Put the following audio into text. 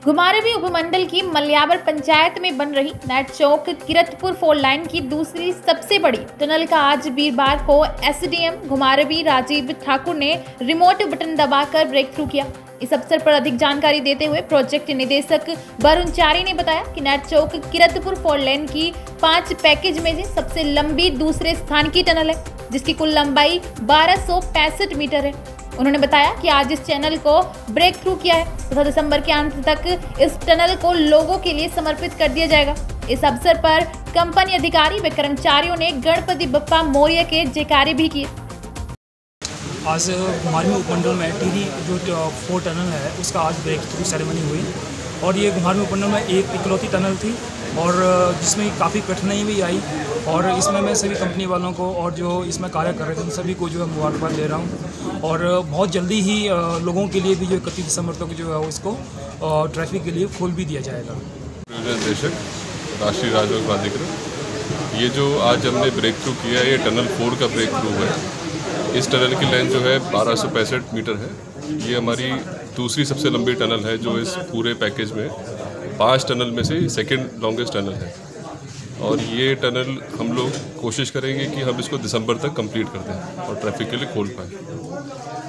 घुमारवीं उपमंडल की मल्यावर पंचायत में बन रही नेट चौक किरतपुर 4 लाइन की दूसरी सबसे बड़ी टनल का आज वीरवार को एसडीएम घुमारवीं राजीव ठाकुर ने रिमोट बटन दबाकर ब्रेक थ्रू किया। इस अवसर पर अधिक जानकारी देते हुए प्रोजेक्ट निदेशक वरुण चारी ने बताया कि नेट चौक किरतपुर 4 लाइन की 5 पैकेज में से सबसे लंबी दूसरे स्थान की टनल है, जिसकी कुल लंबाई 1265 मीटर है। उन्होंने बताया कि आज इस चैनल को ब्रेक थ्रू किया है तथा दिसंबर के अंत तक इस टनल को लोगों के लिए समर्पित कर दिया जाएगा। इस अवसर पर कंपनी अधिकारी व कर्मचारियों ने गणपति बप्पा मौर्य के जयकारे भी किए। आज घुमारवीं उपमंडल में टीरी जो 4 टनल है उसका आज ब्रेक थ्रू सेरेमनी हुई और ये घुमारवीं उपमंडल में एक इकलौती टनल थी और जिसमें काफ़ी कठिनाई भी आई और इसमें मैं सभी कंपनी वालों को और जो इसमें कार्य कर रहे थे उन सभी को जो है मुबारकबाद दे रहा हूँ और बहुत जल्दी ही लोगों के लिए भी जो 31 दिसंबर तक जो है इसको ट्रैफिक के लिए खोल भी दिया जाएगा। निर्देशक राष्ट्रीय राजमार्ग प्राधिकरण, ये जो आज हमने ब्रेक थ्रू किया है ये टनल 4 का ब्रेक थ्रू है। इस टनल की लेंथ जो है 1265 मीटर है। ये हमारी दूसरी सबसे लंबी टनल है जो इस पूरे पैकेज में 5 टनल में से सेकंड लॉन्गेस्ट टनल है और ये टनल हम लोग कोशिश करेंगे कि हम इसको दिसंबर तक कंप्लीट कर दें और ट्रैफिक के लिए खोल पाएँ।